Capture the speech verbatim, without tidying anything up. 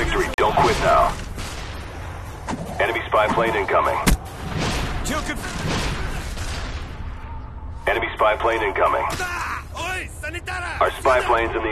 victory. Don't quit now. Enemy spy plane incoming. Enemy spy plane incoming. Our spy plane's in the